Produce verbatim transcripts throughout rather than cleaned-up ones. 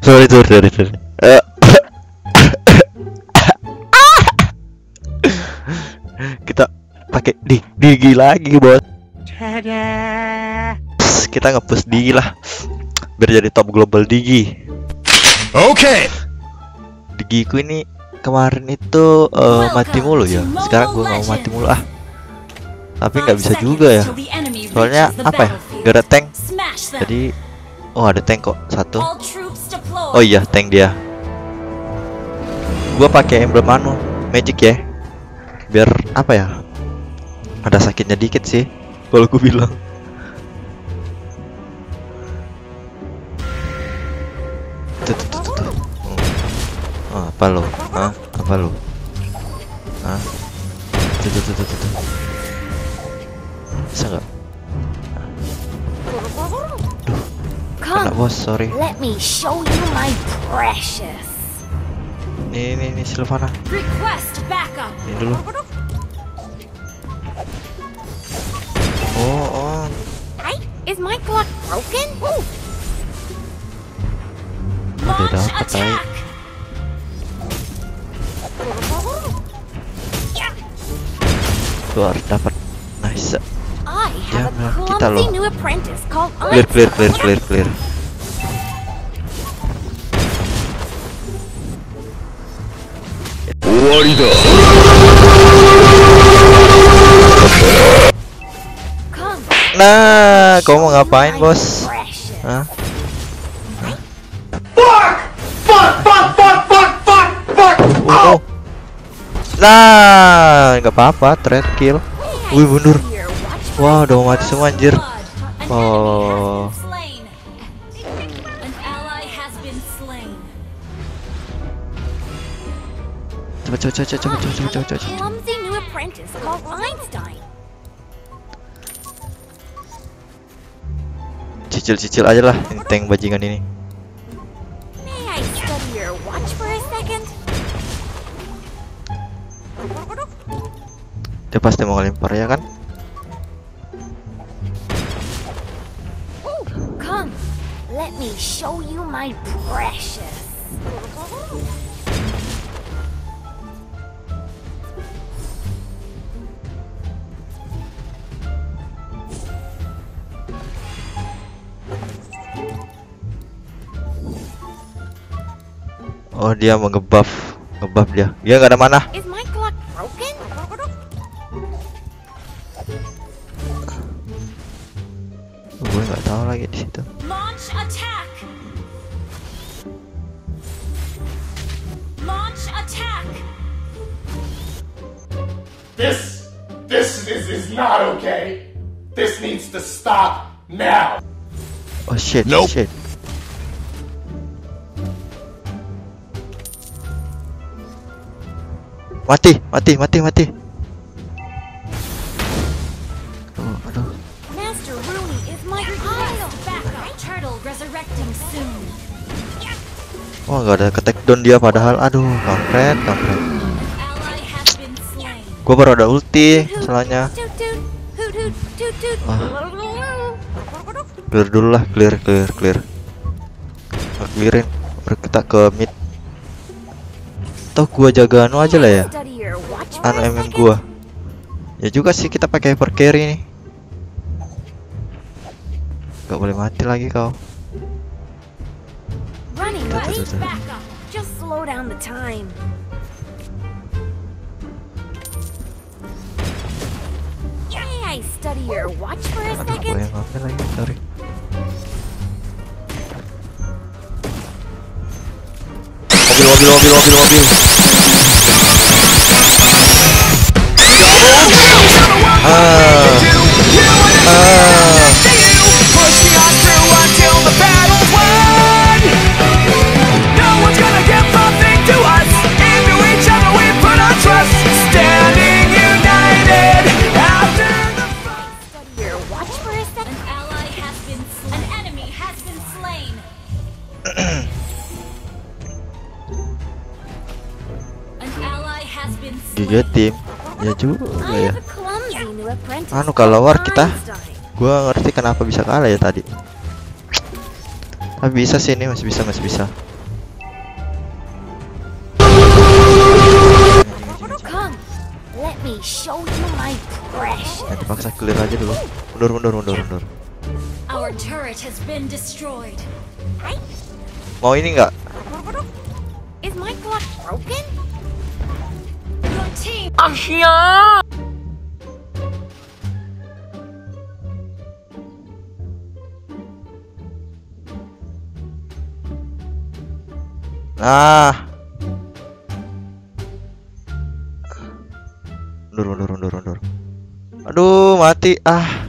sorry sorry sorry sorry. Eh, kita pakai di Digi lagi bos. Kita nge-push Digi lah biar jadi top global Digi. Oke. Okay. Digiku ini kemarin itu uh, mati mulu ya. Sekarang gua nggak mau mati mulu ah. Tapi nggak bisa juga ya. Soalnya apa ya? Gak ada tank. Jadi oh ada tank kok satu. Oh iya tank dia. Gua pakai emblem anu magic ya. Biar apa ya? Ada sakitnya dikit sih. Kalau gue bilang. Tuh, tuh, tuh, tuh, tuh. Oh, apa lo? Hah? Apa lo? Hah? Tuh, tuh, tuh, tuh, tuh. Bisa nggak? Duh, kena bos, sorry. Let me show you my precious. Nih, nih, nih, Sylvana. Request backup. Ini dulu. Oh, oh. Hey, is my clock broken? Udah dapat tai. Tuh harus dapat. Nice. I have Ya, a kita clumsy loh. new apprentice called Clear, clear, clear, clear, clear. Come, Nah, kau mau ngapain bos? precious. Hah? Fuck! Fuck! Fuck! Fuck! Fuck! Fuck! Fuck! Oh. Nah, nggak apa-apa, threat kill. Wih, mundur. Here, watch for Wah, udah mau mati semua anjir. Oh. Oh. Coba coba coba coba coba coba coba coba. coba. clumsy new apprentice called Einstein. Cicil-cicil aja lah ini tank bajingan ini. May I study your watch for a second? Dia pasti mau ngelempar ya kan? Come, let me show you my precious. Oh dia mau ngebuff, ngebuff dia. Dia nggak ada mana. Is my clock broken? Gue nggak tahu lagi di situ. Launch attack. Launch attack. This, this is, is not okay. This needs to stop now. Oh shit, Nope. shit. Mati, mati, mati, mati. Aduh, aduh. Master Rooney is my Request child. backup. Turtle resurrecting soon. Wah nggak ada ketek down dia padahal. Aduh, kampret, kampret. Ally has been slain. Gua baru ada ulti, masalahnya. Toot toot, hoot hoot, toot toot. Ah. Clear dulu lah, clear, clear, clear. Nah, clearin, baru kita ke mid. Toh gua jaga anu aja lah ya. Study your watch for Anu a M M second. gua. Ya juga sih kita pakai hyper carry nih. Gak boleh mati lagi kau. Running, Tuh, tuh, right? tuh, tuh. Backup. Just slow down the time. May I study your watch for a Aduh, gua second? yang ngambil lagi, sorry. Mobil, mobil, mobil, mobil, mobil. Ah, ah. Push me on through until the battle's won. No one's gonna give nothing to us. Into each other we put our trust. Standing united after the fight. Study your watch for a An second. ally has been slain. An enemy has been slain. An ally has been Giga slain. tim. Ya juga I ya. have a clumsy new apprentice. Anu kalau war kita, Einstein. gua ngerti kenapa bisa kalah ya tadi. Tapi bisa sih ini, masih bisa, masih bisa. Let me show you my precious. Nanti paksa clear aja dulu. Mundur, mundur, mundur, mundur. Our turret has been destroyed. Mau ini nggak? Is my clock broken? Your team Nah. Mundur, mundur, mundur, mundur. Aduh, mati. Ah.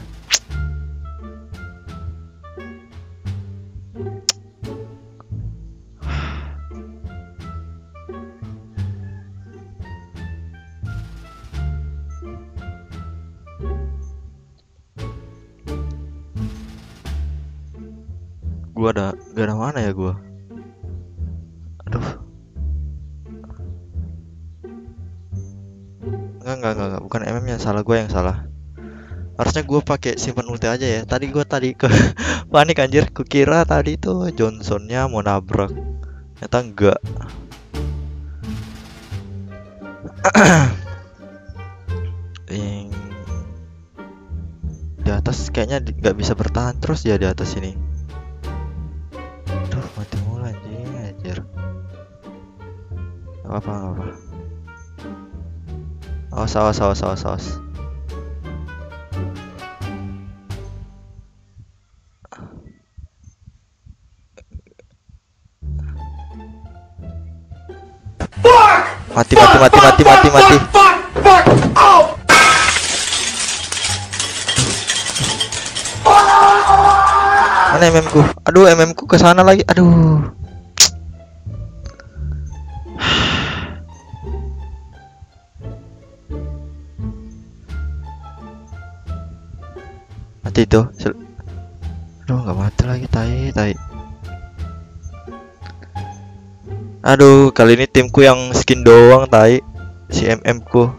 Gua ada, gak ada mana ya gua? Aduh. Enggak, enggak, enggak, enggak. Bukan M M-nya, salah gua yang salah. Harusnya gua pakai simpan ulti aja ya. Tadi gua tadi ke panik anjir. Kukira tadi tuh Johnsonnya mau nabrak. Ternyata enggak. Yang di atas kayaknya nggak bisa bertahan terus ya di atas ini. Aduh, mati mulu anjing, anjir. Gak apa-apa, gak apa. Awas, awas, awas, awas, awas. Mati, mati, mati, mati, mati, mati. Mana M M ku? Aduh, M M ku ke sana lagi. Aduh. Mati itu. Aduh, nggak mati lagi, tai, tai. Aduh, kali ini timku yang skin doang, tai. Si M M ku.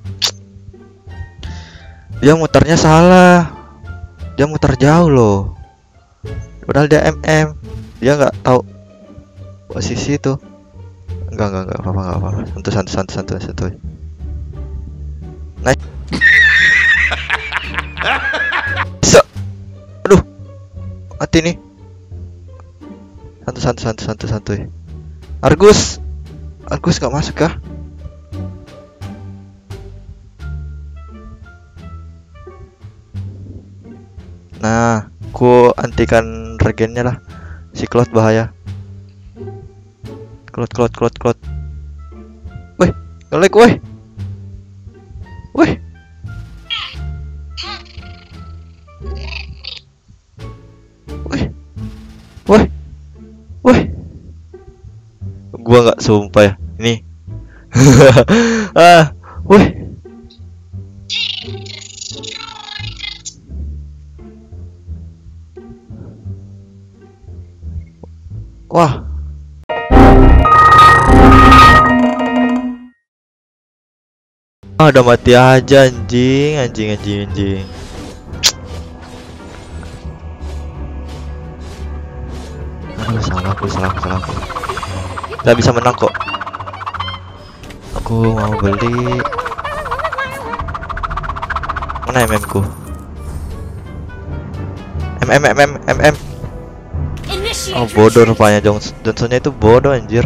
Dia muternya salah. Dia muter jauh loh. Padahal dia M M. Dia nggak tahu posisi itu. Enggak, enggak, enggak apa-apa, enggak apa-apa. Santuy, santuy, santuy, santuy, santuy. Naik. So. Aduh. Mati nih. Santuy, santuy, santuy, santuy, santuy. Argus. Argus nggak masuk kah? Nah, ku antikan regennya lah. Si Claude bahaya. Claude, Claude, Claude, Claude. Weh, nge-lag weh. Weh. Weh. Weh. Weh. Gua nggak sumpah ya. Ini. Ah, weh. Wah. Ah, udah mati aja anjing, anjing, anjing, anjing. Aduh, salah aku, salah aku, salah aku. Kita bisa menang kok. Aku mau beli. Mana M M ku? M M M M M M. Oh, bodoh rupanya. Johnson Johnsonnya itu bodoh anjir.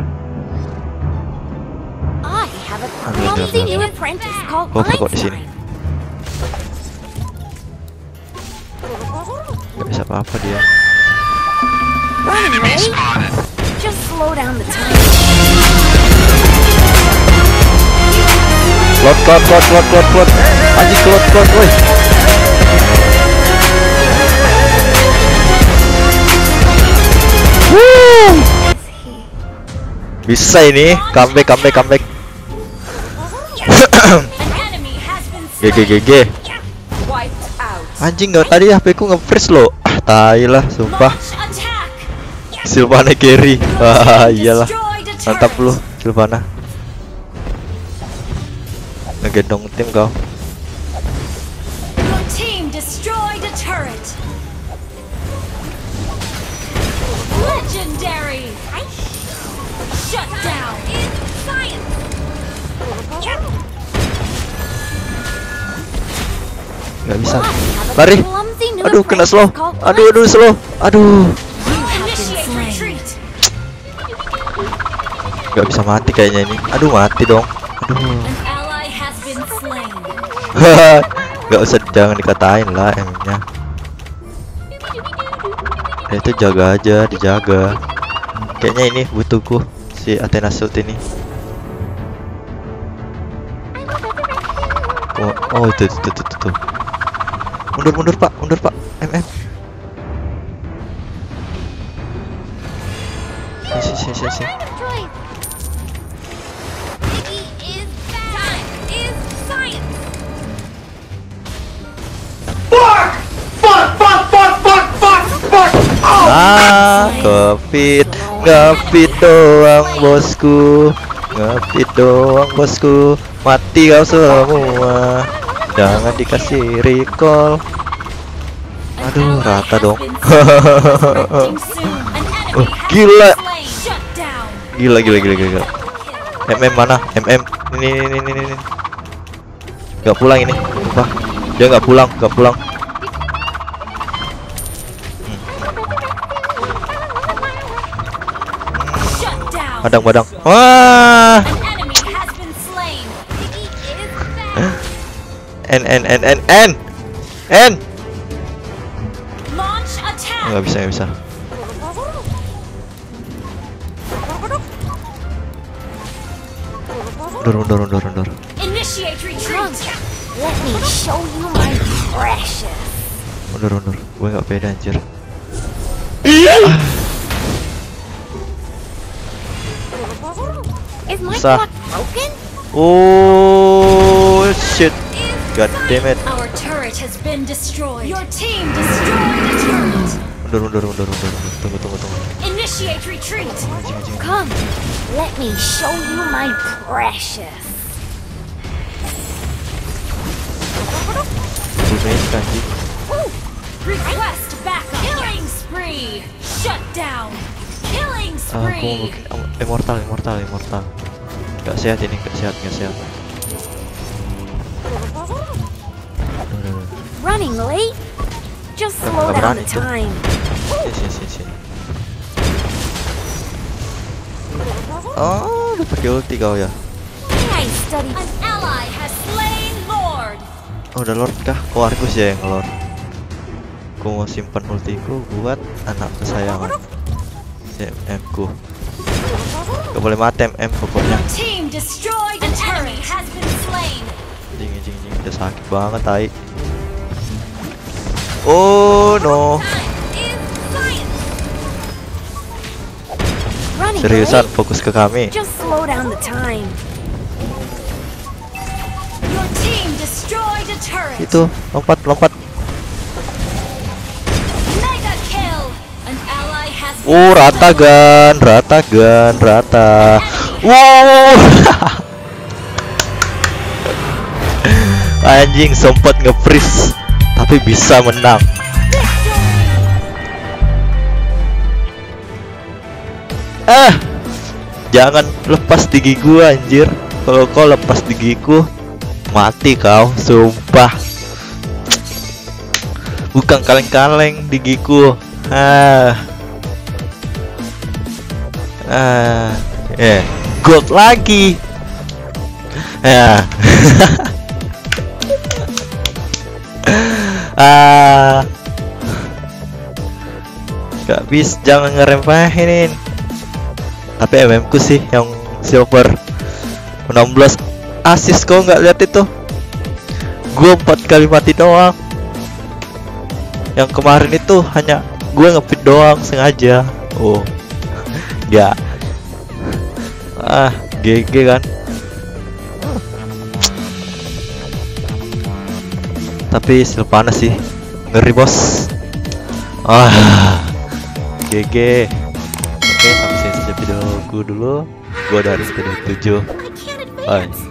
I have a clumsy new apprentice called Goblok kok di sini. Gak bisa apa-apa dia. Run, Ray. Just slow down the time. Klot, klot, klot, klot, klot, klot. Anjing, klot, klot, woi. Woo! Bisa ini, comeback, comeback, comeback. G G G G. Anjing, nggak tadi H P ku nge-freeze lo. Ah, tai lah, sumpah. Sylvana carry. Wah, iyalah. Mantap lu, Sylvana. Ngegendong tim kau. Your team destroyed a turret. Legendary. Shut down. In science. Nggak bisa. Lari. Aduh, kena slow. Aduh, aduh, slow. Aduh. Initiate retreat. Nggak bisa mati kayaknya ini. Aduh, mati dong. Aduh. An ally has been slain. Nggak usah, jangan dikatain lah emangnya. Ya, itu jaga aja, dijaga. Kayaknya ini butuhku si Athena Shield ini. Oh, oh itu, itu, itu, itu, itu. Mundur, mundur pak, mundur pak. M M. Si, si, si, si. Fuck! Fuck! Fuck! Fuck! Fuck! Fuck! Fuck! Oh! Ah, ngefit, ngefit doang bosku, ngefit doang bosku. Mati kau semua, jangan dikasih recall. Aduh, rata dong. Oh, gila. Gila, gila, gila, gila. M M mana? M M. Ini, ini, ini, ini. Gak pulang ini. Apa? Dia nggak pulang, nggak pulang. Padang-padang. Wah. N N N N N N. Nggak bisa, nggak bisa. Mundur, mundur, mundur, mundur. Initiate retreat. Let me show you my precious. Mundur, mundur. Gue nggak pede anjir. Is my Bisa. clock broken? Oh shit. God damn it. Our turret has been destroyed. Your team destroyed a turret. Mundur, mundur, mundur, mundur, mundur. Tunggu, tunggu, tunggu. Initiate retreat. Anjing, anjing. Come, let me show you my precious. Bunuhin anjing. Request backup. Killing spree. Shut down. Killing Ah, aku mau spree. bikin am- immortal, immortal, immortal. Gak sehat ini, gak sehat, gak sehat. Aduh, aduh, aduh. Running late? Just Nggak- slow nggak down berani the tuh. time. Sini, sini, sini, sini. Oh, udah pakai ulti kau ya. I studied. An ally has slain Lord. Oh, udah lord kah? Oh, Argus ya yang lord. Aku mau simpan ultiku buat anak kesayangan. Si M M ku. Gak boleh mati M M pokoknya. Your team destroyed a turret. Has been slain. Jing, jing, jing. Udah sakit banget, tai. Oh, no. Running Seriusan, late? fokus ke kami. Just slow down the time. Your team destroyed a turret. Itu, lompat, lompat. Mega kill. An ally has been Oh, rata gan, rata gan, rata. Wow. Anjing, sempat nge-freeze tapi bisa menang. Ah, jangan lepas gigi gua anjir. Kalau kau lepas gigiku, mati kau, sumpah. Bukan kaleng-kaleng gigiku. Ah. Ah, eh, gold lagi. Ya. Ah. Gak bisa, jangan ngerempahin. Tapi M M ku sih yang silver enam belas assist, kau nggak lihat itu? Gue empat kali mati doang. Yang kemarin itu hanya gue ngepit doang sengaja. Oh, ya. Ah, G G kan. Tapi skill panas sih, ngeri bos. Ah, G G. Oke, sampai sini saja videoku dulu. Gua dari video tujuh. Bye.